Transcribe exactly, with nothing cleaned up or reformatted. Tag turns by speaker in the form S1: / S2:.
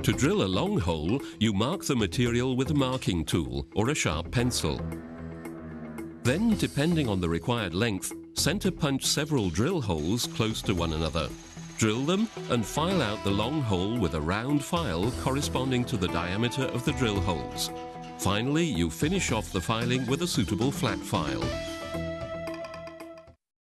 S1: To drill a long hole, you mark the material with a marking tool or a sharp pencil. Then, depending on the required length, center punch several drill holes close to one another. Drill them and file out the long hole with a round file corresponding to the diameter of the drill holes. Finally, you finish off the filing with a suitable flat file.